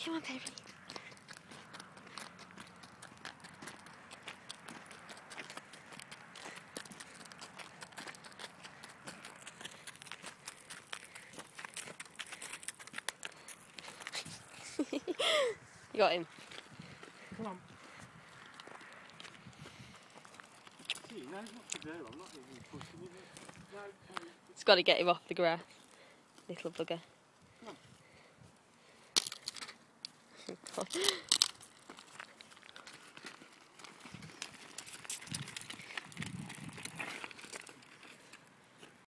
Come on, baby. You got him. Come on. See, he knows what to do. I'm not even pushing him. No, It's got to get him off the grass. Little bugger. come on.